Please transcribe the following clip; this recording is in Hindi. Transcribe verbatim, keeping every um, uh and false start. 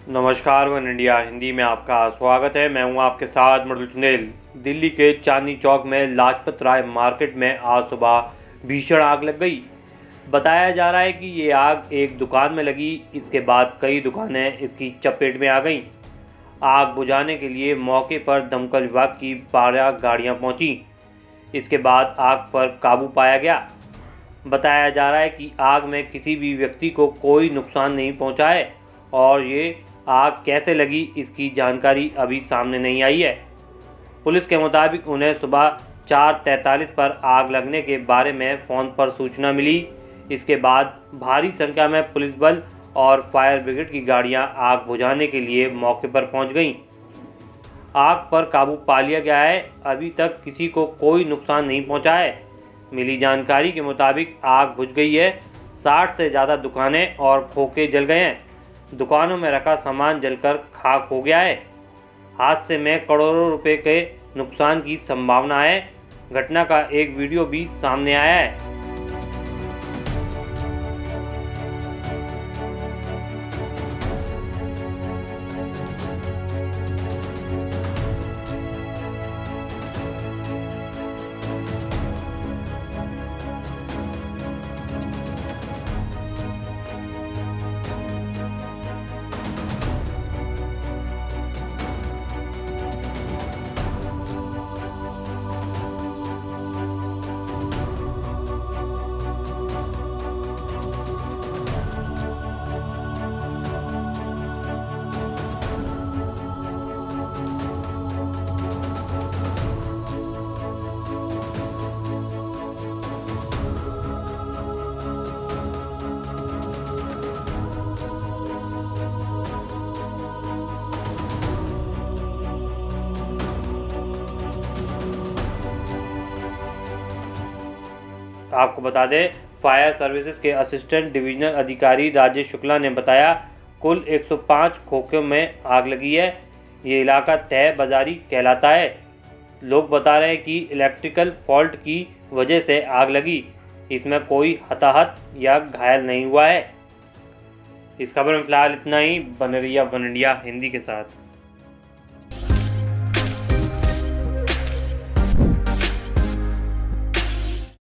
नमस्कार, वन इंडिया हिंदी में आपका स्वागत है। मैं हूं आपके साथ मृदुल चुंदेल। दिल्ली के चांदनी चौक में लाजपत राय मार्केट में आज सुबह भीषण आग लग गई। बताया जा रहा है कि ये आग एक दुकान में लगी। इसके बाद कई दुकानें इसकी चपेट में आ गईं। आग बुझाने के लिए मौके पर दमकल विभाग की बारह गाड़ियां पहुंची। इसके बाद आग पर काबू पाया गया। बताया जा रहा है कि आग में किसी भी व्यक्ति को कोई नुकसान नहीं पहुंचा है और ये आग कैसे लगी इसकी जानकारी अभी सामने नहीं आई है। पुलिस के मुताबिक उन्हें सुबह चार तैंतालीस पर आग लगने के बारे में फ़ोन पर सूचना मिली। इसके बाद भारी संख्या में पुलिस बल और फायर ब्रिगेड की गाड़ियां आग बुझाने के लिए मौके पर पहुंच गईं। आग पर काबू पा लिया गया है। अभी तक किसी को कोई नुकसान नहीं पहुंचा है। मिली जानकारी के मुताबिक आग बुझ गई है। साठ से ज़्यादा दुकानें और खोखे जल गए हैं। दुकानों में रखा सामान जलकर खाक हो गया है। हादसे में करोड़ों रुपए के नुकसान की संभावना है। घटना का एक वीडियो भी सामने आया है। आपको बता दें, फायर सर्विसेज के असिस्टेंट डिविजनल अधिकारी राजेश शुक्ला ने बताया, कुल एक सौ पाँच खोखों में आग लगी है। ये इलाका तय बाजारी कहलाता है। लोग बता रहे हैं कि इलेक्ट्रिकल फॉल्ट की वजह से आग लगी। इसमें कोई हताहत या घायल नहीं हुआ है। इस खबर में फिलहाल इतना ही। बने रहिए वन इंडिया हिंदी के साथ।